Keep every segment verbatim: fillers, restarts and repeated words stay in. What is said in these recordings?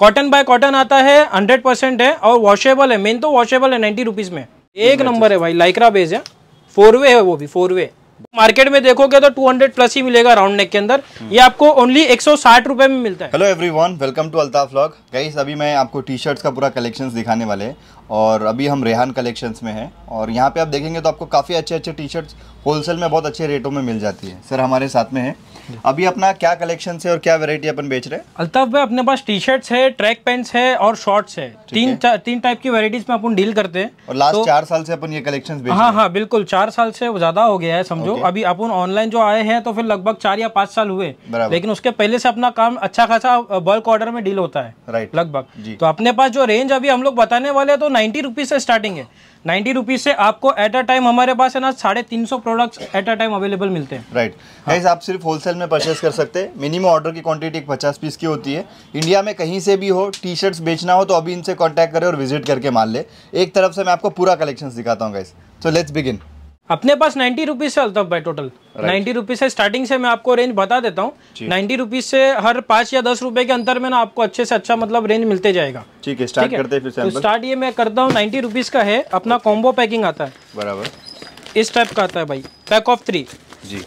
Cotton by cotton आता है, hundred percent है और वॉशेबल है। मेन तो वॉशेबल है, नाइन्टी रुपीज में एक नंबर है भाई। लाइक्रा बेस है, फोर वे है, वो भी फोर वे। मार्केट में देखोगे तो टू हंड्रेड प्लस ही मिलेगा राउंड नेक के अंदर। ये आपको ओनली एक सौ साठ रुपए में मिलता है। Hello everyone, welcome to Altaf vlog. Guys, अभी मैं आपको टी शर्ट्स का पूरा कलेक्शंस दिखाने वाले हैं और अभी हम रेहान कलेक्शंस में हैं और यहाँ पे आप देखेंगे तो आपको काफ़ी अच्छे अच्छे टी शर्ट्स होलसेल में बहुत अच्छे रेटों में मिल जाती है। सर हमारे साथ में है, अभी अपना क्या कलेक्शन है और क्या वैरायटी अपन बेच रहे हैं? अल्ताफ भाई, अपने पास टी शर्ट्स है, ट्रैक पैंट्स है और शॉर्ट्स है। तीन तीन टाइप की वैरायटीज में अपन डील करते हैं और लास्ट तो, चार साल से अपन ये कलेक्शंस बेच रहे हैं। हाँ हाँ बिल्कुल, चार साल से ज्यादा हो गया है समझो। अभी अपन ऑनलाइन जो आए हैं तो फिर लगभग चार या पाँच साल हुए, लेकिन उसके पहले से अपना काम अच्छा खासा बल्क ऑर्डर में डील होता है। राइट, लगभग। तो अपने पास जो रेंज अभी हम लोग बताने वाले हैं तो नाइन्टी रुपीज से स्टार्टिंग है। नाइन्टी रुपीज से आपको एट अ टाइम हमारे पास है ना साढ़े तीन सौ products at a time available मिलते हैं। राइट गाइस, आप सिर्फ होलसेल में परचेस कर सकते हैं। मिनिमम ऑर्डर की क्वांटिटी पचास पीस की होती है। इंडिया में कहीं से भी हो, टी शर्ट्स बेचना हो तो अभी इनसे कांटेक्ट करें और विजिट करके मान ले। एक तरफ से मैं आपको पूरा कलेक्शन दिखाता हूँ गाइस। So let's begin. अपने पास नाइन्टी रुपीज से अल्ताफ भाई टोटल नाइन्टी रुपीज से स्टार्टिंग से मैं आपको रेंज बता देता हूँ। नाइन्टी रुपीज से हर पाँच या दस रुपए के अंतर में ना आपको अच्छे से अच्छा मतलब रेंज मिलते जाएगा। ठीक है, स्टार्ट करते हैं फिर सैंपल। तो स्टार्ट ये मैं करता हूँ, नाइन्टी रुपीज का है। अपना कॉम्बो पैकिंग आता है, बराबर इस टाइप का आता है भाई, पैक ऑफ थ्री जी।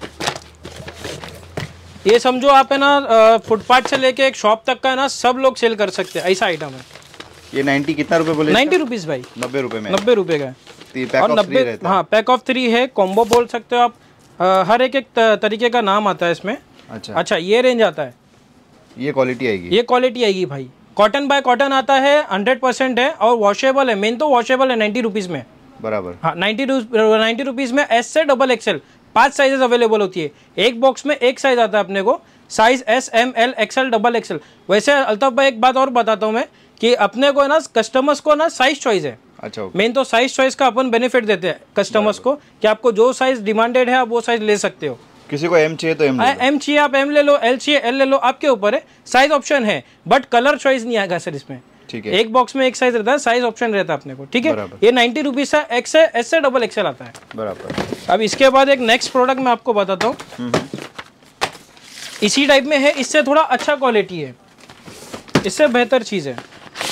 ये समझो आप है ना फुटपाथ से लेके एक शॉप तक का है ना सब लोग सेल कर सकते हैं, ऐसा आइटम है। ये नाइन्टी कितना रुपए बोले? नाइन्टी रुपीज भाई, नब्बे रुपए में, नब्बे रुपए का और नब्बे। हाँ, पैक ऑफ थ्री है, कॉम्बो बोल सकते हो आप। आ, हर एक एक तरीके का नाम आता है इसमें। अच्छा अच्छा, ये रेंज आता है, ये क्वालिटी आएगी, ये क्वालिटी आएगी भाई। कॉटन बाय कॉटन आता है, हंड्रेड परसेंट है और वॉशेबल है। मेन तो वॉशेबल है, नाइन्टी रुपीज में। बराबर हाँ, नाइन्टी नाइन्टी रुपीज में एस से डबल एक्सएल पांच साइजेस अवेलेबल होती है। एक बॉक्स में एक साइज आता है अपने को, size S, M, L, XL, double XL. वैसे अल्ताफ भाई एक बात और बताता हूँ मैं कि अपने को ना कस्टमर्स को ना साइज चॉइस है। अच्छा, मेन तो साइज चॉइस का अपन बेनिफिट देते हैं कस्टमर्स को कि आपको जो साइज डिमांडेड है आप वो साइज ले सकते हो। किसी को एम चाहिए तो एम एम चाहिए आप एम ले लो, एल चाहिए एल ले लो, आपके ऊपर है। साइज ऑप्शन है बट कलर चॉइस नहीं आएगा सर इसमें। ठीक है, एक बॉक्स में एक साइज रहता है, साइज ऑप्शन रहता है अपने को। ठीक है, ये नाइन्टी रुपीज से एक्स से एस से डबल एक्सएल आता है। बराबर। अब इसके बाद एक नेक्स्ट प्रोडक्ट मैं आपको बताता हूँ, इसी टाइप में है, इससे थोड़ा अच्छा क्वालिटी है, इससे बेहतर चीज है।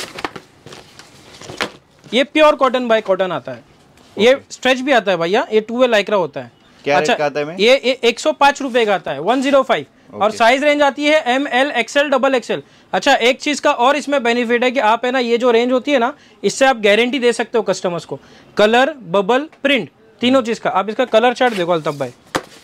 ये प्योर कॉटन बाय कॉटन आता है। ये स्ट्रेच भी आता है भैया, ये टू वे लाइक्रा होता है। क्या अच्छा, रेट का आता है? ये एक सौ पाँच रुपए का आता है, वन जीरो फाइव। और साइज रेंज आती है M, L, XL, double XL. अच्छा, एक चीज का और इसमें बेनिफिट है कि आप है ना ये जो रेंज होती है ना, इससे आप गारंटी दे सकते हो कस्टमर्स को, कलर, बबल, प्रिंट, तीनों चीज का। आप इसका कलर चार्ट देखो अल्ताफ भाई,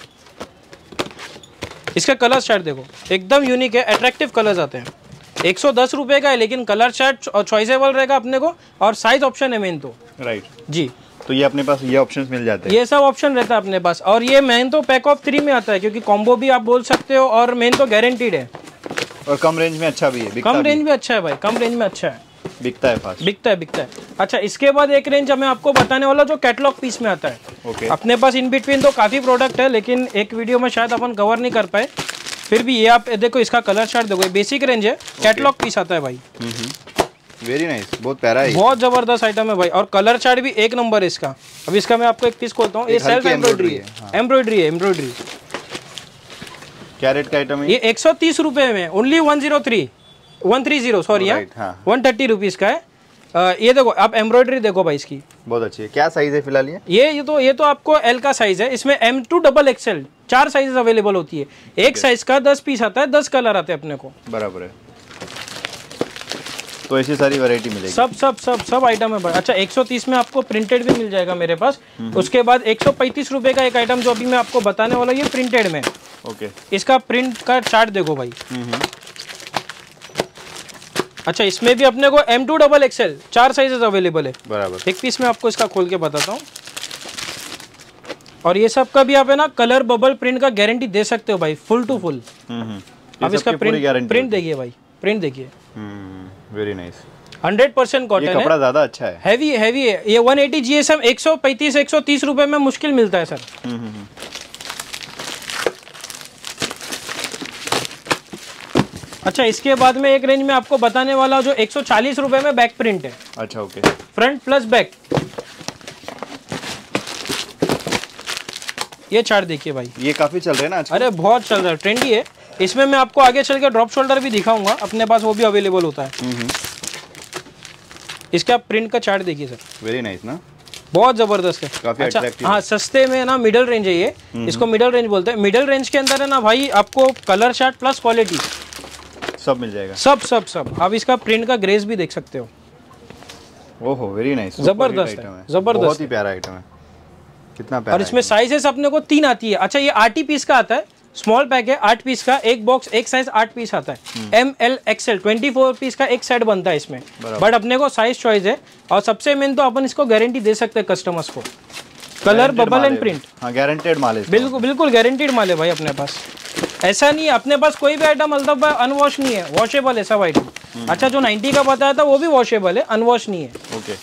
इसका कलर चार्ट देखो, एकदम यूनिक है, अट्रैक्टिव कलर्स आते हैं। एक सौ दस रुपए का है लेकिन कलर चार्ट और चॉइसेबल रहेगा अपने को और साइज ऑप्शन है मेन तो। राइट जी, तो ये अपने पास ये ऑप्शंस मिल जाते हैं, ये सब ऑप्शन रहता है अपने पास। और ये मेन तो पैक ऑफ थ्री में आता है क्योंकि कॉम्बो भी आप बोल सकते हो और मेन तो गारंटीड है। और कम रेंज में अच्छा भी है, कम रेंज में अच्छा है भाई, कम रेंज में अच्छा है, बिकता है फास्ट, बिकता है बिकता है। अच्छा, इसके बाद एक रेंज मैं आपको बताने वाला जो कैटलॉग पीस में आता है। ओके, अपने पास इन बिटवीन तो काफी प्रोडक्ट है लेकिन एक वीडियो में शायद अपन कवर नहीं कर पाए, फिर भी ये आप देखो, इसका कलर चार्ट देखो, बेसिक रेंज है, कैटलॉग पीस आता है भाई। वेरी नाइस, बहुत प्यारा है, बहुत जबरदस्त आइटम है भाई। और कलर चार्ट भी एक नंबर है इसका। अब इसका मैं आपको एक पीस खोलता हूँ, ये सेल्फ एम्ब्रॉयडरी है, एम्ब्रॉयडरी है, एम्ब्रॉयडरी। क्या रेट का आइटम है? ये एक सौ तीस रुपए में, only one zero three one three zero sorry यहाँ वन थर्टी रुपीज का है। आ, ये देखो आप एम्ब्रॉयडरी देखो भाई इसकी, बहुत अच्छी है। क्या साइज है फिलहाल? ये ये ये तो ये तो आपको एल का साइज है, इसमें एम टू डबल एक्सएल चार साइज अवेलेबल होती है। एक साइज का दस पीस आता है, दस कलर आते हैं अपने को। बराबर है, तो ऐसी सारी वैरायटी मिलेगी, सब सब सब सब आइटम है। अच्छा, एक सौ तीस में आपको प्रिंटेड भी मिल जाएगा मेरे पास। उसके बाद एक सौ पैंतीस रुपए का एक आइटम जो अभी मैं आपको बताने वाला हूँ, ये प्रिंटेड में। ओके, इसका प्रिंट का चार्ट देखो भाई। अच्छा, इसमें भी अपने को एम टू डबल एक्सएल चार साइजेस अवेलेबल है। बराबर, एक पीस में आपको इसका खोल के बताता हूँ। और ये सब का भी आप है ना कलर, बबल, प्रिंट का गारंटी दे सकते हो भाई, फुल टू फुल। अब इसका प्रिंट प्रिंट देखिए भाई, प्रिंट देखिए, very nice, hundred percent cotton है, कपड़ा ज्यादा अच्छा है, हैवी हैवी है। ये वन एटी जीएसएम एक सौ पैंतीस एक सौ तीस रुपए में मुश्किल मिलता है सर। अच्छा, इसके बाद में एक रेंज में आपको बताने वाला जो एक सौ चालीस रुपए में बैक प्रिंट है। अच्छा, ओके, फ्रंट प्लस बैक। ये चार्ट देखिए भाई, ये काफी चल रहे हैं ना आजकल। अरे बहुत चल रहा है, ट्रेंडी है। इसमें मैं आपको आगे चल के ड्रॉप शोल्डर भी दिखाऊंगा, अपने पास वो भी अवेलेबल होता है। इसका प्रिंट का चार्ट देखिए सर, वेरी नाइस ना, बहुत जबरदस्त है। काफी अच्छा, अट्रैक्टिव। हाँ सस्ते में ना, मिडिल रेंज है ये, इसको मिडिल रेंज बोलते हैं। मिडिल रेंज के अंदर है ना भाई, आपको कलर चार्ट प्लस क्वालिटी सब मिल जाएगा, सब सब सब। आप इसका प्रिंट का ग्रेस भी देख सकते हो। ओहो वेरी नाइस, जबरदस्त है, जबरदस्त, बहुत ही प्यारा आइटम है, कितना प्यारा। और इसमें साइजेस अपने को तीन आती है। अच्छा ये आठ ही पीस का आता है, स्मॉल पैक है, आठ पीस का, एक बॉक्स एक साइज आठ पीस आता है। M L XL twenty four piece का एक सेट बनता है इसमें, बट अपने को साइज चॉइस है। और सबसे मेन तो अपन इसको गारंटी दे सकते हैं कस्टमर्स को, कलर बबल एंड प्रिंट। हाँ गारंटेड माल है, बिल्कुल बिल्कुल गारंटीड माल है भाई अपने पास। ऐसा नहीं है अपने पास कोई भी आइटम मतलब अनवॉश नहीं है, वॉशेबल है सब आइटम। अच्छा जो नाइन्टी का बताया था वो भी वॉशेबल है, अनवॉश नहीं है। ओके।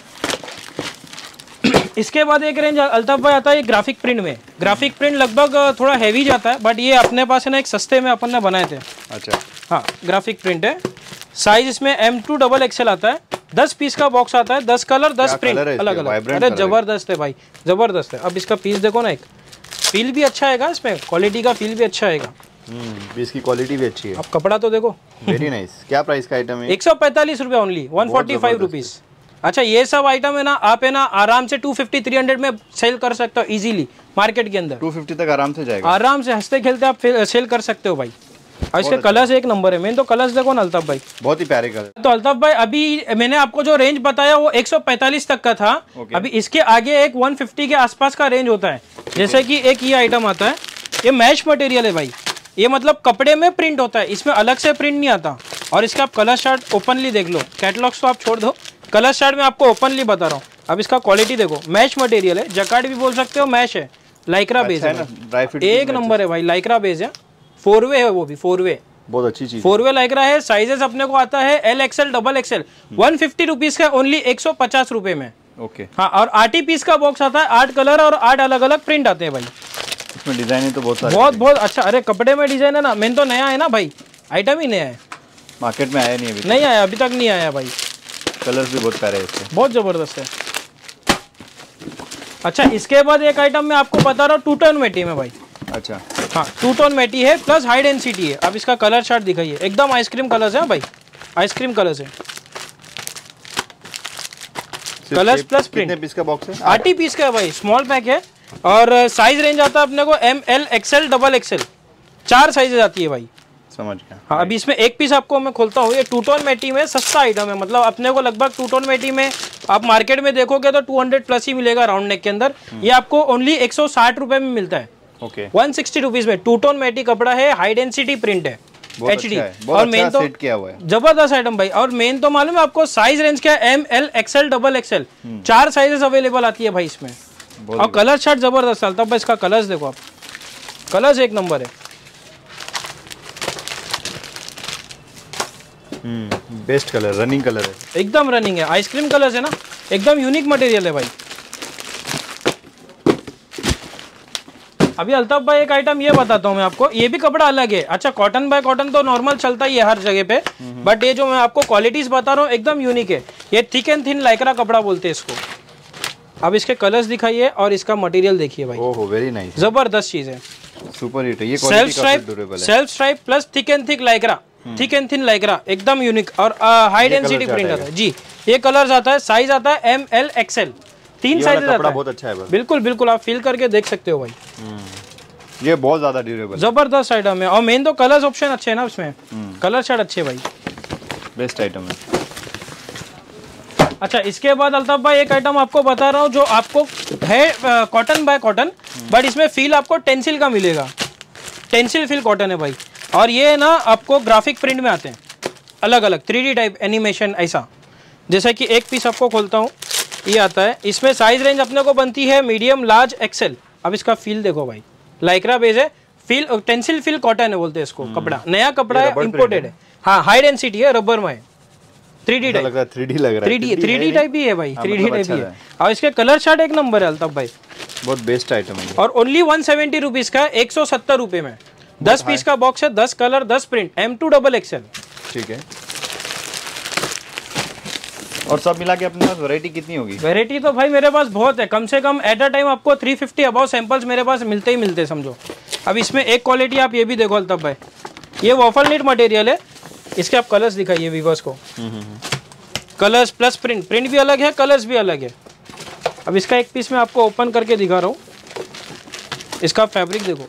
इसके बाद एक रेंज अल्ताफ भाई आता है ग्राफिक प्रिंट में। ग्राफिक प्रिंट लगभग थोड़ा हैवी जाता है, बट ये अपने पास है ना एक सस्ते में अपन ने बनाए थे। अच्छा हाँ ग्राफिक प्रिंट है, साइज इसमें एम टू डबल एक्सएल आता है, दस पीस का बॉक्स आता है, दस कलर दस प्रिंट अलग अलग। अरे जबरदस्त है भाई, जबरदस्त है। अब इसका पीस देखो ना, एक फील भी अच्छा आएगा इसमें, क्वालिटी का फील भी अच्छा आएगा, इसकी क्वालिटी भी अच्छी है। अब कपड़ा तो देखो, वेरी नाइस। क्या प्राइस का आइटम है? एक सौ पैंतालीस रुपया only, one forty five rupees. अच्छा ये सब आइटम है ना, आप है ना आराम से टू फिफ्टी थ्री हंड्रेड में सेल कर सकते हो इजीली मार्केट के अंदर। टू फिफ्टी तक आराम से जाएगा, आराम से हंसते खेलते आप सेल कर सकते हो भाई। और इसके कलर्स एक नंबर है, मेन तो कलर्स देखो ना अल्ताफ भाई, बहुत ही प्यारे कलर। तो अल्ताफ भाई अभी मैंने आपको जो रेंज बताया वो एक सौ पैंतालीस तक का था। okay. अभी इसके आगे एक एक सौ पचास के आसपास का रेंज होता है। जैसे कि एक ये आइटम आता है, ये मैश मटेरियल है भाई, ये मतलब कपड़े में प्रिंट होता है, इसमें अलग से प्रिंट नहीं आता। और इसका आप कलर चार्ट ओपनली देख लो, कैटलॉग्स तो आप छोड़ दो, कलर चार्ट में आपको ओपनली बता रहा हूँ। अब इसका क्वालिटी देखो, मैश मटेरियल है, जकार्ड भी बोल सकते हो, मैश है, लाइक्रा बेस है, एक नंबर है भाई, लाइक्रा बेस है, फोर वे है, वो भी फोर वे, बहुत अच्छी चीज, फोर वे लाइक्रा है। साइजेस अपने को आता है L XL double XL, one fifty rupees का ओनली, एक सौ पचास रुपए में। ओके हाँ, और आठ ही पीस का बॉक्स आता है, आठ कलर और आठ अलग अलग प्रिंट आते हैं भाई। इसमें डिजाइन है तो बहुत सारे, बहुत बहुत अच्छा। अरे कपड़े में डिजाइन है ना, मेन तो नया है ना भाई, आइटम ही नया है, मार्केट में आया नहीं अभी, नहीं आया अभी तक, नहीं आया भाई। कलर्स भी बहुत प्यारे हैं इसके, बहुत जबरदस्त है। अच्छा इसके बाद एक आइटम मैं आपको बता रहा हूँ, टू टोन मेटी में भाई। अच्छा हाँ टू टोन मेटी है, प्लस हाई डेंसिटी है। अब इसका कलर चार्ट दिखाइए, एकदम आइसक्रीम कलर्स है भाई, आइसक्रीम कलर्स है, कलर्स प्लस प्रिंट। कितने पीस का बॉक्स है? आठ ही पीस का है भाई, स्मॉल पैक है। और साइज रेंज आता है अपने को M L XL double XL, चार साइजेज आती है भाई। समझ गया। हाँ अभी इसमें एक पीस आपको मैं खोलता हूँ, ये टू टोन मेटी में सस्ता आइटम है, मतलब अपने को लगभग टू टोन मेटी में आप मार्केट में देखोगे तो टू हंड्रेड प्लस ही मिलेगा राउंड नेक के अंदर, ये आपको ओनली एक सौ साठ रुपए में मिलता है। ओके वन सिक्सटी रुपीज में टू टोन मेटी कपड़ा है, हाई डेंसिटी प्रिंट है, एच डी। और मेन तो जबरदस्त आइटम भाई। और मेन तो मालूम है आपको साइज रेंज क्या है, M L XL double XL, चार साइजेस अवेलेबल आती है भाई इसमें। और कलर चार्ट जबरदस्त चलता है भाई, इसका कलर्स देखो आप, कलर्स एक नंबर है, बेस्ट कलर, रनिंग कलर है, एकदम रनिंग है, आइसक्रीम कलर्स है ना, एकदम यूनिक मटेरियल है भाई। अभी अल्ताफ भाई एक आइटम ये बताता हूँ मैं आपको, ये भी कपड़ा अलग है। अच्छा कॉटन बाय कॉटन तो नॉर्मल चलता ही है हर जगह पे, बट ये जो मैं आपको क्वालिटीज बता रहा हूँ एकदम यूनिक है। ये थिक एंड थिन लाइक्रा कपड़ा बोलते हैं इसको। अब इसके कलर्स दिखाइए और इसका मटेरियल देखिए भाई, ओहो वेरी नाइस, जबरदस्त चीज है, सुपर हिट है ये। Self stripe, self stripe plus thick and thick lycra, thick and thin lycra, एकदम यूनिक। और हाई डेंसिटी प्रिंट आता है जी। ये कलर्स आता है, साइज आता है एम एल एक्सएल, तीन साइज आता है। बहुत अच्छा है, बिल्कुल बिल्कुल, आप फील करके देख सकते हो भाई, ये बहुत ज्यादा ड्यूरेबल, जबरदस्त आइटम है। और मेन तो कलर्स ऑप्शन अच्छे है ना इसमें, कलर चार्ट अच्छे भाई, बेस्ट आइटम है। अच्छा इसके बाद अल्ताफ भाई एक आइटम आपको बता रहा हूँ जो आपको है कॉटन बाय कॉटन, बट इसमें फील आपको टेंसिल का मिलेगा, टेंसिल फील कॉटन है भाई। और ये ना आपको ग्राफिक प्रिंट में आते हैं अलग अलग, थ्री डी टाइप एनिमेशन ऐसा। जैसे कि एक पीस आपको खोलता हूँ, ये आता है, इसमें साइज रेंज अपने को बनती है मीडियम लार्ज एक्सेल। अब इसका फील देखो भाई, लाइक्रा बेस है, फील टेंसिल फील कॉटन है बोलते हैं इसको, कपड़ा नया कपड़ा है, इम्पोर्टेड है। हाँ हाई डेंसिटी है, रबर में है, three D type, three D लग रहा है, three D three D type ही है भाई, थ्री डी टाइप ही है। और इसके कलर चार्ट एक नंबर है अल्ताफ भाई, बहुत बेस्ट आइटम है। और ओनली वन सेवेंटी रुपीज का, एक सौ सत्तर रुपए में, दस पीस का बॉक्स है, दस कलर दस print, M to double XL. ठीक है। और सब मिला के अपने पास वैरायटी कितनी होगी? वैरायटी तो भाई मेरे पास बहुत है, कम से कम एट अ टाइम आपको थ्री फिफ्टी अबाउ सैंपल्स मेरे पास मिलते ही मिलते समझो। अब इसमें एक क्वालिटी आप ये भी देखो अल्ताफ भाई, ये वॉफल नीट मटेरियल है। इसके आप कलर्स दिखाइए वीवर्स को। कलर्स प्लस प्रिंट, प्रिंट भी अलग है, कलर्स भी अलग है। अब इसका एक पीस मैं आपको ओपन करके दिखा रहा हूँ। इसका फैब्रिक देखो,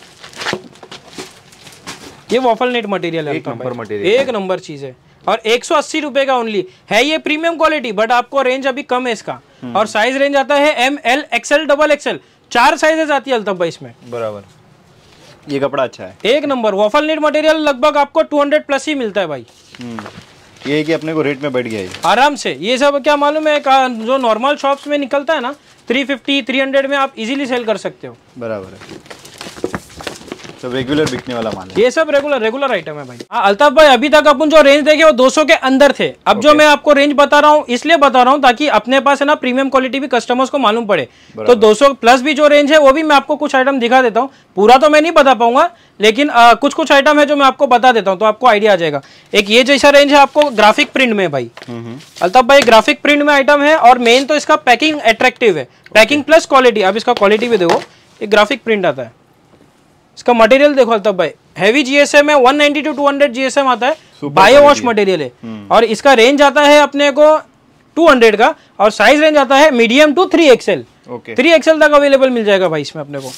ये वॉफल नेट मटेरियल है, एक नंबर मटेरियल, एक नंबर चीज है। और एक सौ अस्सी रुपए का ओनली है। ये प्रीमियम क्वालिटी, बट आपको रेंज अभी कम है इसका। और साइज रेंज आता है M L XL double XL, चार साइजेस आती है अल्ताफ भाई इसमें। बराबर, ये कपड़ा अच्छा है, एक नंबर। वॉफल नेट मटेरियल लगभग आपको टू हंड्रेड प्लस ही मिलता है भाई। ये है कि अपने को रेट में बैठ गया है आराम से। ये सब क्या मालूम है, जो नॉर्मल शॉप्स में निकलता है ना थ्री फिफ्टी थ्री हंड्रेड में आप इजीली सेल कर सकते हो। बराबर है, सब रेगुलर बिकने वाला माल है। ये सब रेगुलर रेगुलर आइटम है भाई। हाँ अल्ताफ भाई, अभी तक अपन जो रेंज देखे वो दो सौ के अंदर थे। अब जो मैं आपको रेंज बता रहा हूँ इसलिए बता रहा हूँ ताकि अपने पास है ना प्रीमियम क्वालिटी भी कस्टमर्स को मालूम पड़े। तो दो सौ प्लस भी जो रेंज है वो भी मैं आपको कुछ आइटम दिखा देता हूँ। पूरा तो मैं नहीं बता पाऊंगा, लेकिन आ, कुछ कुछ आइटम है जो मैं आपको बता देता हूँ तो आपको आइडिया आ जाएगा। एक ये जैसा रेंज है आपको ग्राफिक प्रिंट में भाई। अल्ताफ भाई ग्राफिक प्रिंट में आइटम है और मेन तो इसका पैकिंग अट्रैक्टिव है, पैकिंग प्लस क्वालिटी। अब इसका क्वालिटी भी देखो, एक ग्राफिक प्रिंट आता है। इसका मटेरियल देखो अल्ताफ भाई, हैवी जीएसएम है, one ninety two two hundred GSM आता है, बायो वॉश मटेरियल है। और इसका रेंज आता है अपने को टू हंड्रेड का, और साइज रेंज आता है medium to three XL. Three XL तक अवेलेबल मिल जाएगा भाई इसमें अपने को।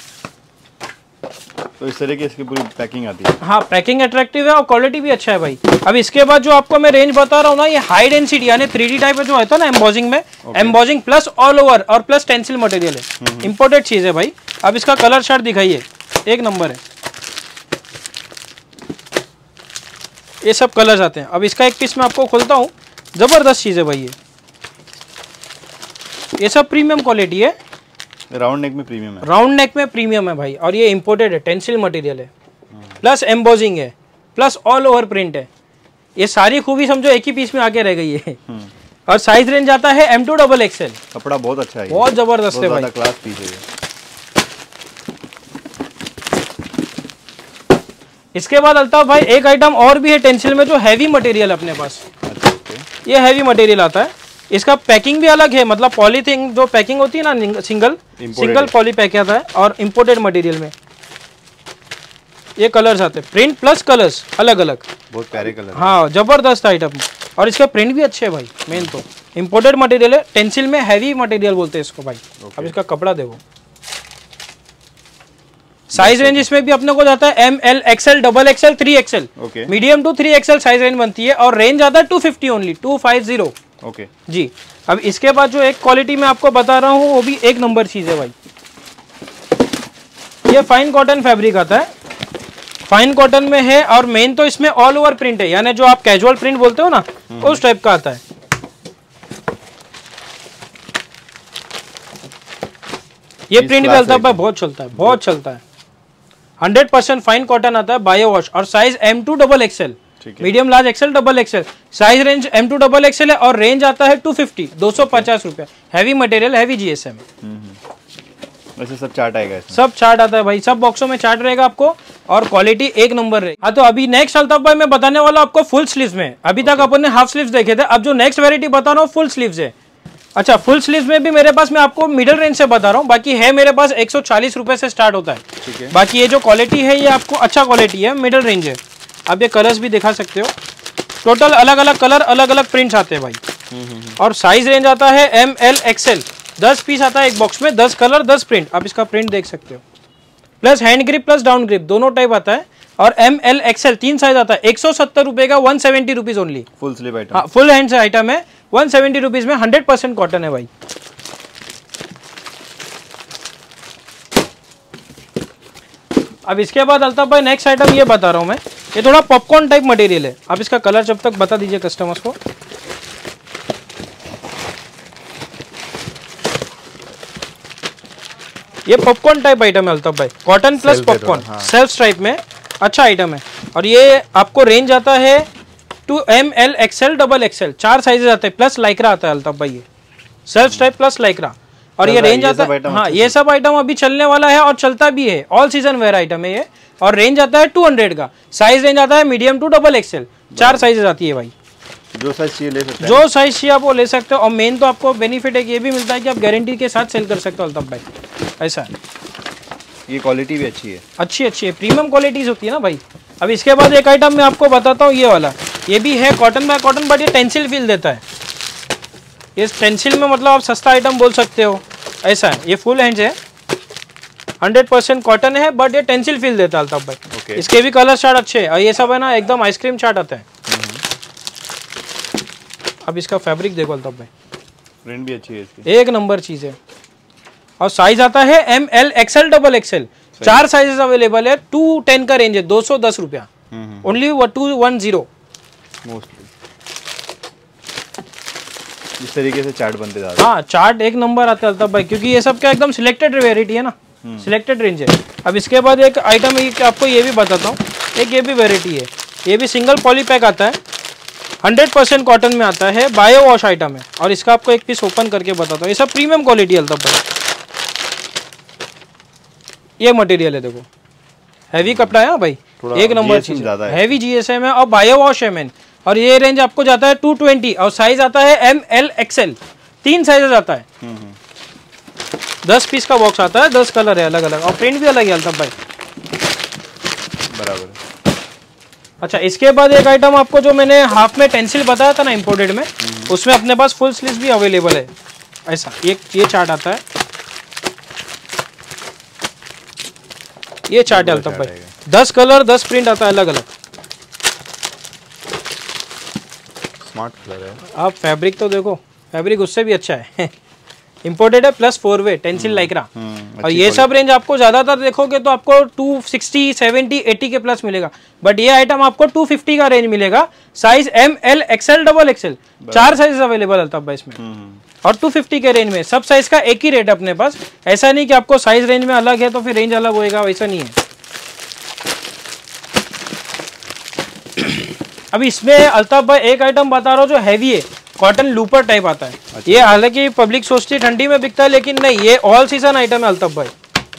तो इस तरह की इसकी पूरी पैकिंग आती है। हाँ, पैकिंग अट्रैक्टिव है और क्वालिटी भी अच्छा है भाई। अब इसके बाद जो आपको मैं रेंज बता रहा हूँ ना, ये हाई डेंसिटी यानी थ्री डी टाइप जो होता है ना एम्बोजिंग में, एम्बोजिंग प्लस ऑल ओवर और प्लस टेंसिल मटेरियल है, इंपोर्टेड चीज है भाई। अब इसका कलर चार्ट दिखाइए, एक नंबर है। ये सब कलर्स आते हैं। अब इसका एक पीस मैं आपको खोलता हूँ, जबरदस्त चीज है भाई। ये ये सब प्रीमियम क्वालिटी है, राउंड नेक में प्रीमियम है, राउंड नेक में प्रीमियम है भाई। और ये इंपोर्टेड है, टेंसिल मटेरियल है, प्लस एम्बोजिंग है, प्लस ऑल ओवर प्रिंट है। ये सारी खूबी समझो एक ही पीस में आके रह गई है। और साइज रेंज आता है एम टू डबल एक्सएल। कपड़ा बहुत अच्छा है, बहुत जबरदस्त है भाई, क्लास पीस है। इसके बाद अल्ताफ भाई एक आइटम और भी है टेंसिल में जो हैवी मटेरियल अपने पास। ये हैवी मटेरियल आता है, इसका पैकिंग भी अलग है, मतलब पॉलीथीन जो पैकिंग होती है ना, सिंगल सिंगल पॉली पैक आता है और इंपोर्टेड मटेरियल में। ये कलर्स आते हैं, प्रिंट प्लस कलर्स अलग अलग, बहुत प्यारे कलर। हाँ जबरदस्त आइटम, और इसका प्रिंट भी अच्छे है भाई। मेन तो इंपोर्टेड मटेरियल है, टेंसिल में हैवी मटेरियल बोलते हैं इसको भाई। अब इसका कपड़ा देखो, साइज रेंज इसमें भी अपने को जाता है M L XL double XL three XL, medium to three XL size range बनती है। और रेंज आता है two fifty only, two five zero. Okay जी। अब इसके बाद जो एक क्वालिटी मैं आपको बता रहा हूँ वो भी एक नंबर चीज है भाई। ये फाइन कॉटन फैब्रिक आता है, फाइन कॉटन में है, और मेन तो इसमें ऑल ओवर प्रिंट है, यानी जो आप कैजुअल प्रिंट बोलते हो ना उस टाइप का आता है। ये प्रिंट भी अल्ताफ भाई बहुत चलता है, बहुत चलता है। हंड्रेड परसेंट फाइन कॉटन आता है, बायो वॉश, और size M to double XL, medium large XL double XL. Size range M to double XL है और रेंज आता है टू फिफ्टी, दो सौ पचास रुपए। Heavy material, heavy GSM. वैसे सब चार्ट आएगा इसमें, सब चार्ट आता है भाई, सब बॉक्सों में चार्ट रहेगा आपको, और क्वालिटी एक नंबर रहेगी। हाँ, तो अभी नेक्स्ट अल्ताफ भाई मैं बताने वाला आपको फुल स्लीव्स में। अभी तक अपन ने हाफ स्लीव्स देखे थे, अब जो नेक्स्ट वेरायटी बता रहा हूँ फुल स्लीव्स है। अच्छा, फुल स्लीव्स में भी मेरे पास, मैं आपको मिडिल रेंज से बता रहा हूँ, बाकी है मेरे पास एक सौ चालीस रुपए से स्टार्ट होता है। ठीक है। बाकी ये जो क्वालिटी है ये आपको अच्छा क्वालिटी है, मिडिल रेंज है। अब ये कलर्स भी दिखा सकते हो, टोटल अलग अलग कलर, अलग अलग प्रिंट्स आते हैं भाई। और साइज रेंज आता है एम एल एक्सएल, दस पीस आता है एक बॉक्स में, दस कलर दस प्रिंट। आप इसका प्रिंट देख सकते हो, plus hand grip plus down grip दोनों टाइप आता है। और एम एल एक्सएल तीन साइज आता है, एक सौ सत्तर रुपए का, one seventy rupees only. Full sleeve item, हाँ फुल हैंड से आइटम है, वन सेवेंटी रुपीज में, हंड्रेड परसेंट कॉटन है भाई। अब इसके बाद अल्ताफ भाई नेक्स्ट आइटम ये बता रहा हूं मैं, ये थोड़ा पॉपकॉर्न टाइप मटेरियल है। अब इसका कलर जब तक बता दीजिए कस्टमर्स को। ये पॉपकॉर्न टाइप आइटम है अल्ताफ भाई, cotton plus popcorn, self stripe में अच्छा आइटम है। और ये आपको रेंज आता है to M L XL double XL, चार साइजेस आते हैं, प्लस लाइक्रा आता है अल्ताफ भाई। ये सेल्फ स्ट्राइप प्लस लाइक्रा, और ये रेंज आता है, हाँ ये सब आइटम अभी चलने वाला है और चलता भी है, ऑल सीजन वेयर आइटम है ये। और रेंज आता है टू हंड्रेड का, साइज रेंज आता है मीडियम टू डबल एक्सएल, चार साइजेस आती है भाई। जो साइज चाहिए ले सकते हैं, जो साइज चाहिए आप वो ले सकते हो। और मेन तो आपको बेनिफिट है कि ये भी मिलता है कि आप गारंटी के साथ सेल कर सकते हो अल्ताफ भाई, ऐसा है। ये क्वालिटी भी अच्छी है, अच्छी अच्छी है, प्रीमियम क्वालिटीज होती है ना भाई। अब इसके बाद एक आइटम मैं आपको बताता हूँ, ये वाला, ये भी है कॉटन बाय कॉटन, बट ये टेंसिल फील देता है। ये टेंसिल में मतलब आप सस्ता आइटम बोल सकते हो, ऐसा है। ये फुल हैंड्स है, हंड्रेड परसेंट कॉटन है, बट ये टेंसिल फील देता है अल्ताफ भाई। okay. इसके भी कलर चार्ट अच्छे हैं, और ये सब है ना एकदम आइसक्रीम चार्ट आता है। अब इसका फैब्रिक देखो अल्ताफ भाई, प्रिंट भी अच्छी है इसकी, एक नंबर चीज है। और साइज आता है M L XL double XL, चार साइजेस अवेलेबल है। टू टेन का रेंज है, दो सौ दस रुपया only, two one zero mostly. इस तरीके से चार्ट बनते जाते हैं। हाँ चार्ट एक नंबर आता है अल्ताफ भाई, क्योंकि ये सब क्या एकदम सिलेक्टेड वेराइटी है ना, सिलेक्टेड रेंज है। अब इसके बाद एक आइटम आपको ये भी बताता हूँ, एक ये भी वेराइटी है, ये भी सिंगल पॉली पैक आता है, हंड्रेड परसेंट कॉटन में आता है, बायो वॉश आइटम है। और इसका आपको एक पीस ओपन करके बताता हूँ, ये सब प्रीमियम क्वालिटी है अल्ताफ भाई। ये मटेरियल है देखो, हैवी कपड़ा है भाई, एक नंबर चीज, हैवी जीएसएम है और बायो वॉश है मैन। और ये रेंज आपको जाता है टू ट्वेंटी, और साइज आता है एम एल एक्सएल, तीन साइजेस आता है। दस पीस का बॉक्स आता है, दस कलर है अलग अलग, और प्रिंट भी अलग है अल्ताफ भाई। बराबर। अच्छा इसके बाद एक आइटम आपको जो मैंने हाफ में टेंसिल बताया था ना इंपोर्टेड में, उसमें अपने पास फुल स्लीव्स भी अवेलेबल है। ऐसा ये ये चार्ट आता है, ये चार्ट है अल्ताफ भाई, दस कलर दस प्रिंट आता है अलग अलग। स्मार्ट कलर है। आप फैब्रिक तो देखो, फैब्रिक उससे भी अच्छा है। इंपोर्टेड है, plus four way tensile lycra. और ये सब रेंज आपको ज्यादातर देखोगे तो आपको टू सिक्सटी, सेवेंटी, एटी के प्लस मिलेगा, बट ये आइटम आपको टू फिफ्टी का रेंज मिलेगा। Size M L XL double XL, चार साइज अवेलेबल अल्ताफ भाई इसमें, और टू फिफ्टी के रेंज में। सब साइज का एक ही रेट है अपने पास, ऐसा नहीं कि आपको साइज रेंज में अलग है तो फिर रेंज अलग होएगा, वैसा नहीं है। अभी इसमें अल्ताफ भाई एक आइटम बता रहा हूँ जो हैवी है, कॉटन लूपर टाइप आता है। अच्छा। ये हालांकि पब्लिक सोचती है ठंडी में बिकता है, लेकिन नहीं, ये ऑल सीजन आइटम है अल्ताफ भाई।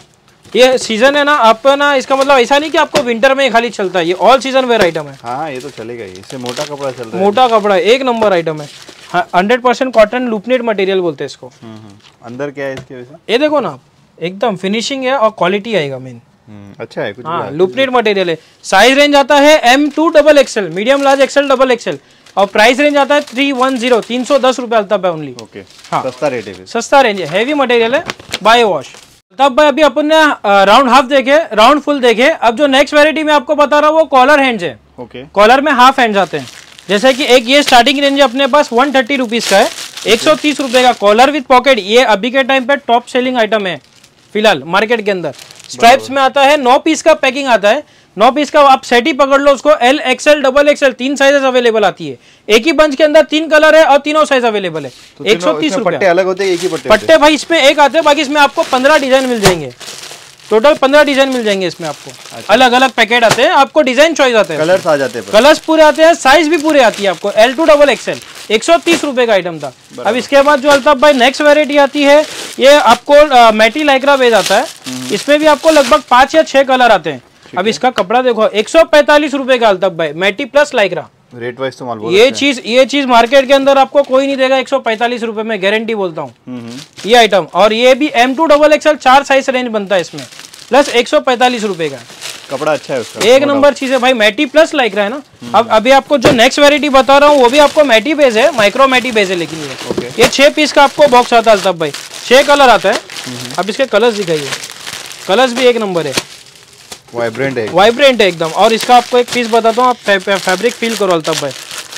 ये सीजन है ना, आप ना इसका मतलब ऐसा नहीं कि आपको विंटर में खाली चलता है, ये ऑल सीजन वेयर आइटम है। हाँ ये तो चलेगा ही, इससे मोटा कपड़ा चल रहा है। मोटा कपड़ा है, एक नंबर आइटम है, hundred percent cotton loop knit material बोलते हैं इसको। अंदर क्या है इसके वैसे? ये देखो ना, एकदम फिनिशिंग है और क्वालिटी आएगा मेन। अच्छा है कुछ। हाँ लूपनेट मटेरियल है। साइज रेंज आता है M to double XL, medium large XL double XL, और प्राइस रेंज आता है थ्री वन जीरो, तीन सौ दस रुपए अल्ताफ भाई ओनली। ओके हाँ सस्ता रेट है, सस्ता रेंज है, हैवी मटेरियल है, बायो वॉश। अल्ताफ भाई अभी अपन ने राउंड हाफ देखे, राउंड फुल देखे। अब जो नेक्स्ट वेराइटी में आपको बता रहा हूँ वो कॉलर हैंड्स है। ओके कॉलर में हाफ हैंड्स आते हैं, जैसे कि एक ये स्टार्टिंग रेंज अपने पास वन थर्टी रुपीज का है, एक सौ तीस रुपए का कॉलर विद पॉकेट। ये अभी के टाइम पे टॉप सेलिंग आइटम है फिलहाल मार्केट के अंदर। स्ट्राइप्स में आता है, नौ पीस का पैकिंग आता है, नौ पीस का आप सेट ही पकड़ लो उसको, एल एक्सएल डबल एक्सएल, तीन साइजेस अवेलेबल आती है। एक ही बंच के अंदर तीन कलर है और तीनों साइज अवेलेबल है। तो एक सौ तीस रुपए अलग होते हैं, एक ही पट्टे पट्टे भाई इसमें एक आते हैं, बाकी इसमें आपको पंद्रह डिजाइन मिल जाएंगे, टोटल पंद्रह डिजाइन मिल जाएंगे इसमें आपको। अच्छा। अलग अलग पैकेट आते हैं, आपको डिजाइन चॉइस आते हैं, कलर्स आ जाते हैं, कलर्स पूरे आते हैं, साइज भी पूरे आती है आपको। एल टू डबल एक्सएल, एक सौ तीस रुपए का आइटम था। अब इसके बाद जो अल्ताफ भाई नेक्स्ट वेरायटी आती है, ये आपको मैटी लाइक्रा बेज आता है। इसमें भी आपको लगभग पांच या छह कलर आते हैं। अब इसका कपड़ा देखो, एक सौ पैंतालीस रुपए का अल्ताफ भाई, matty plus lycra. Rate wise तो माल बहुत ये चीज ये चीज मार्केट के अंदर आपको कोई नहीं देगा एक सौ पैंतालीस रुपए में, गारंटी बोलता हूँ ये आइटम। और ये भी एम टू डबल एक्सएल, चार साइज रेंज बनता है इसमें, प्लस एक सौ पैंतालीस रुपए का। कपड़ा अच्छा है उसका, एक नंबर चीज है भाई, मैटी प्लस लाइक्रा है ना। अब अभी आपको जो नेक्स्ट वेरायटी बता रहा हूँ वो भी आपको मैटी बेस है, माइक्रो मैटी बेस है, लेकिन ये okay. ये छह पीस का आपको बॉक्स आता है अल्ताफ भाई, छह कलर आता है। अब इसके कलर्स दिखाइए, कलर्स भी एक नंबर है, वाइब्रेंट है, वाइब्रेंट है एकदम। और इसका आपको एक पीस बताता हूँ, आप फै, फै, फैब्रिक फील करो अल्ताफ भाई।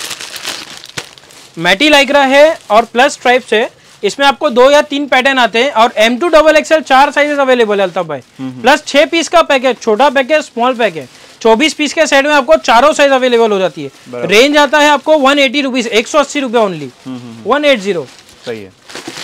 मैटी लाइक्रा है और प्लस स्ट्राइप्स है, इसमें आपको दो या तीन पैटर्न आते हैं, और एम टू डबल एक्सएल चार साइजेस अवेलेबल है अल्ताफ भाई, प्लस छह पीस का पैकेट, छोटा पैकेट, स्मॉल पैकेट, चौबीस पीस के सेट में आपको चारों साइज अवेलेबल हो जाती है। रेंज आता है आपको वन एटी रुपीज, एक सौ अस्सी रुपए ओनली, वन एट जीरो। सही है।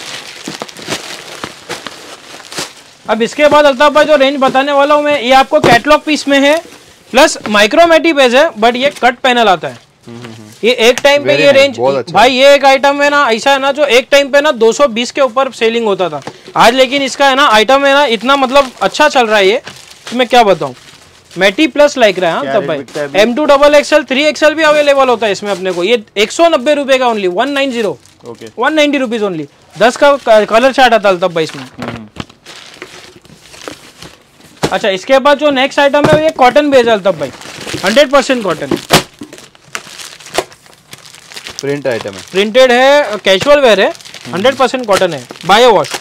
अब इसके बाद अल्ताफ भाई जो रेंज बताने वाला हूँ मैं, ये आपको कैटलॉग पीस में है, प्लस माइक्रोमेटी बेस है, बट ये कट पैनल आता है। ये एक टाइम पे ये रेंज अच्छा भाई, ये एक आइटम है ना, ऐसा है ना जो एक टाइम पे ना दो सौ बीस के ऊपर सेलिंग होता था आज, लेकिन इसका है ना आइटम है ना इतना मतलब अच्छा चल रहा है ये, तो मैं क्या बताऊं। मैटी प्लस लाइक रहा है तब भाई, M to double XL, three XL भी अवेलेबल होता है इसमें अपने को। ये एक सौ नब्बे रुपए का only, one nine zero, one ninety rupees only. दस का कलर चार्ट आता है तब भाई इसमें। अच्छा इसके बाद जो नेक्स्ट आइटम है ये कॉटन बेस है तब भाई, हंड्रेड परसेंट कॉटन है, प्रिंट आइटम है, प्रिंटेड है, कैजुअल वेयर है, हंड्रेड परसेंट कॉटन है, बायो वॉश,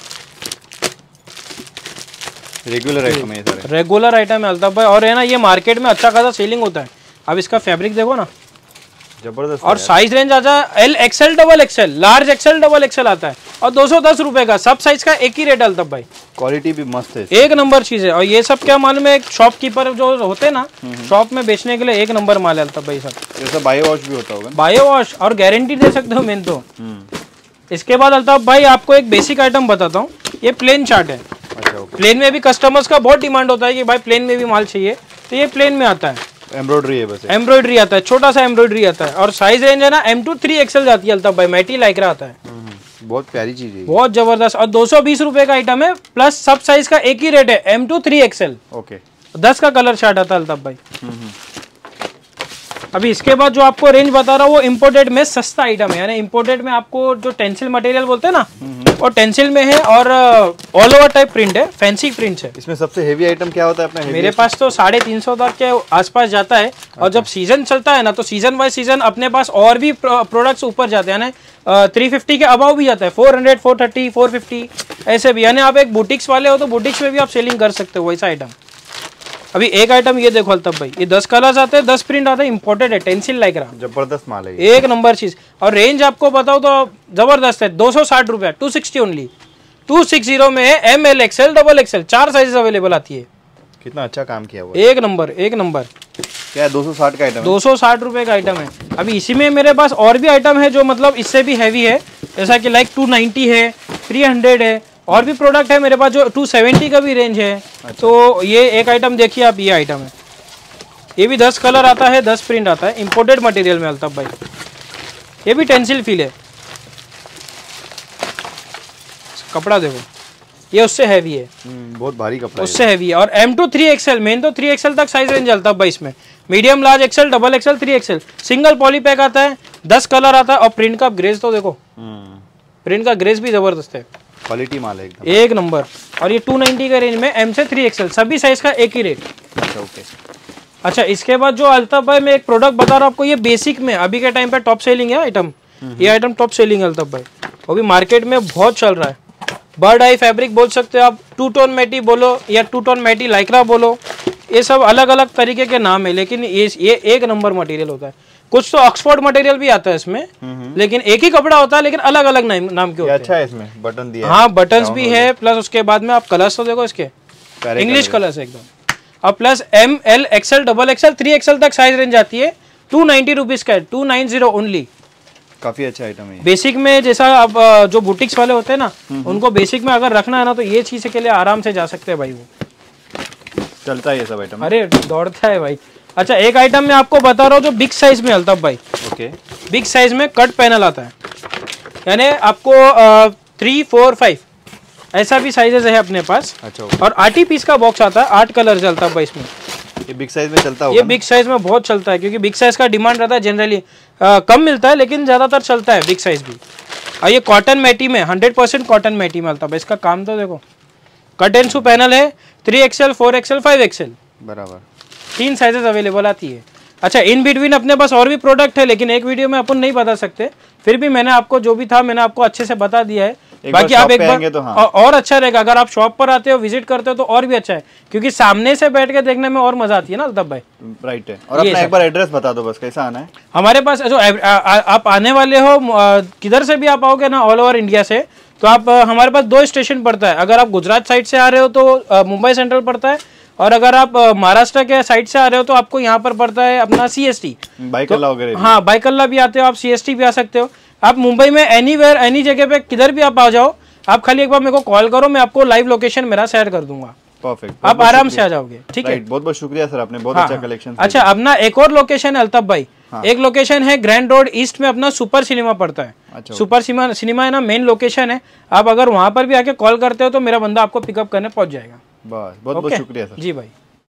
रेगुलर आइटम है सारे, रेगुलर आइटम है अल्ताफ भाई। और है ना ये मार्केट में अच्छा खासा सेलिंग होता है। अब इसका फैब्रिक देखो ना, जबरदस्त। और साइज रेंज आता है L XL double XL, large XL double XL आता है, और दो सौ दस रुपए का, सब साइज का एक ही रेट अल्ताफ भाई। क्वालिटी भी मस्त है, एक नंबर चीज है। और ये सब क्या मालूम है, शॉपकीपर जो होते हैं ना शॉप में बेचने के लिए एक नंबर माल है अल्ताफ भाई। सब जैसा बायो वॉश भी होता होगा, बायो वॉश, और गारंटी दे सकते हो मेन तो। इसके बाद अल्ताफ भाई आपको एक बेसिक आइटम बताता हूँ, ये प्लेन चार्ट है। अच्छा, प्लेन में भी कस्टमर्स का बहुत डिमांड होता है कि भाई प्लेन में भी माल चाहिए, तो ये प्लेन में आता है, एम्ब्रॉयडरी है बस, एम्ब्रॉयडरी आता है, छोटा सा एम्ब्रॉयडरी आता है। और साइज रेंज है ना एम टू थ्री एक्सएल जाती है अल्ताफ भाई, मैटी लाइक्रा आता है, बहुत प्यारी चीज है, बहुत जबरदस्त। और दो सौ बीस रुपए का आइटम है, प्लस सब साइज का एक ही रेट है, M to three XL. Okay, दस का कलर चार्ट आता है अल्ताफ भाई। अभी इसके बाद जो आपको रेंज बता रहा हूँ वो इम्पोर्टेड में सस्ता आइटम है, यानी इम्पोर्टेड में आपको जो टेंसिल मटेरियल बोलते हैं ना वो टेंसिल में है, और ऑल ओवर टाइप प्रिंट है, फैंसी प्रिंट है। इसमें सबसे हेवी आइटम क्या होता है अपना? मेरे पास तो साढ़े तीन सौ तक के आसपास जाता है, और जब सीजन चलता है ना तो सीजन बाय सीजन अपने पास और भी प्रोडक्ट्स ऊपर जाते हैं, यानी थ्री फिफ्टी के अबाव भी जाता है, four hundred, four thirty, four fifty ऐसे भी। यानी आप एक बुटीक्स वाले हो तो बुटीक्स में भी आप सेलिंग कर सकते हो वैसा आइटम। अभी एक आइटम ये देखो अल्ताफ भाई, ये दस कलर्स आते हैं, दस प्रिंट आते हैं, इंपोर्टेड है, टेंसिल लाइक्रा, जबरदस्त माल है, एक नंबर चीज। और रेंज आपको बताओ तो जबरदस्त है, दो सौ साठ रुपया, two sixty only, two sixty में M L XL double XL चार साइज अवेलेबल आती है। कितना अच्छा काम किया हुआ, एक नंबर, एक नंबर। क्या है, दो सौ साठ का आइटम, दो सौ साठ रुपए का आइटम है। अभी इसी में मेरे पास और भी आइटम है जो मतलब इससे भी हैवी है, जैसा कि लाइक टू नाइंटी है, थ्री हंड्रेड है, और भी प्रोडक्ट है मेरे पास जो टू सेवेंटी का भी रेंज है। अच्छा। तो ये एक आइटम देखिए आप, ये आइटम है, ये भी दस कलर आता है, दस प्रिंट आता है, इंपोर्टेड मटेरियल में अल्ताफ भाई। ये भी टेंसिल फील है, कपड़ा देखो, ये उससे हैवी है, बहुत भारी कपड़ा, उससे हैवी है। और M to three XL, main तो थ्री एक्सएल तक साइज रेंज अल्ताफ भाई इसमें, medium, large XL, double XL, three XL, single poly pack आता है, दस कलर आता है। और प्रिंट का ग्रेज तो देखो, प्रिंट का ग्रेज भी जबरदस्त है, क्वालिटी माल है एकदम, एक नंबर। और ये टू नाइंटी का रेंज में, एम से थ्री एक्सएल, सभी साइज का एक ही रेट। अच्छा, ओके। अच्छा, इसके बाद जो अल्ताफ भाई मैं एक प्रोडक्ट बता रहा हूँ आपको, ये बेसिक में अभी के टाइम पे टॉप सेलिंग है आइटम, ये आइटम टॉप सेलिंग है अल्ताफ भाई, वो भी मार्केट में बहुत चल रहा है। बर्ड आई फैब्रिक बोल सकते हो आप, टू टोन मैटी बोलो या टू टोन मैटी लाइक्रा बोलो, ये सब अलग अलग तरीके के नाम है, लेकिन ये ये एक नंबर मटेरियल होता है। कुछ तो ऑक्सफोर्ड मटेरियल भी आता है इसमें, लेकिन एक ही कपड़ा होता है, लेकिन अलग अलग नाम नाम के होते हैं। अच्छा है, इसमें बटन दिया है, हाँ बटन्स भी है, प्लस उसके बाद में आप कलर्स तो देखो इसके, इंग्लिश कलर्स एकदम। और plus M L XL double XL three XL तक साइज रेंज आती है, टू नाइन्टी रुपीज का है, टू नाइन जीरो ओनली। काफी अच्छा आइटम है। बेसिक में जैसा अब जो बुटीक्स वाले होते हैं ना, उनको बेसिक में अगर रखना है ना तो ये चीज के लिए आराम से जा सकते हैं भाई, वो चलता है ये सब आइटम, अरे दौड़ता है भाई। अच्छा, एक आइटम मैं आपको बता रहा हूँ जो बिग साइज में अल्ताफ भाई, ओके, बिग साइज में कट पैनल आता है, यानी आपको थ्री फोर फाइव ऐसा भी साइजेस है अपने पास। अच्छा, और आठ ही पीस का बॉक्स आता है, आठ कलर चलता है भाई इसमें। ये बिग साइज में चलता होगा, ये बिग साइज में बहुत चलता है, क्योंकि बिग साइज का डिमांड रहता है जनरली, कम मिलता है लेकिन ज्यादातर चलता है बिग साइज भी। और ये कॉटन मैटी में, हंड्रेड परसेंट कॉटन मैटी में अल्ताफ भाई, इसका काम तो देखो, कट एंड शू पैनल है, three XL, four XL, five XL, बराबर तीन साइजेस अवेलेबल आती है। अच्छा, इन बिटवीन अपने पास और भी प्रोडक्ट है, लेकिन एक वीडियो में अपन नहीं बता सकते, फिर भी मैंने आपको जो भी था मैंने आपको अच्छे से बता दिया है। बाकी आप एक बार तो हाँ। और अच्छा रहेगा अगर आप शॉप पर आते हो, विजिट करते हो तो और भी अच्छा है, क्योंकि सामने से बैठ के देखने में और मजा आती है ना अल्ताफ भाई। राइट है। और अपना एक बार एड्रेस बता दो बस, कैसा आना है हमारे पास। जो आप आने वाले हो, किधर से भी आप आओगे ना, ऑल ओवर इंडिया से, तो आप हमारे पास दो स्टेशन पड़ता है। अगर आप गुजरात साइड से आ रहे हो तो मुंबई सेंट्रल पड़ता है, और अगर आप महाराष्ट्र के साइड से आ रहे हो तो आपको यहाँ पर पड़ता है अपना सी एस टी, बाइकल्ला वगैरह। हाँ, बाइकल्ला भी आते हो आप, सी एस टी भी आ सकते हो आप। मुंबई में एनी वेयर, एनी जगह पे किधर भी आप आ जाओ, आप खाली एक बार मेरे को कॉल करो, मैं आपको लाइव लोकेशन मेरा शेयर कर दूंगा। परफेक्ट, आप आराम से आ जाओगे। ठीक है, बहुत बहुत शुक्रिया सर, आपने बहुत हाँ, अच्छा कलेक्शन। अच्छा, अपना एक और लोकेशन है अल्ताफ भाई, हाँ। एक लोकेशन है ग्रैंड रोड ईस्ट में, अपना सुपर सिनेमा पड़ता है। अच्छा, सुपर सिनेमा सिनेमा है ना, मेन लोकेशन है। आप अगर वहां पर भी आके कॉल करते हो तो मेरा बंदा आपको पिकअप करने पहुंच जाएगा। बस, बहुत बहुत शुक्रिया सर। जी भाई।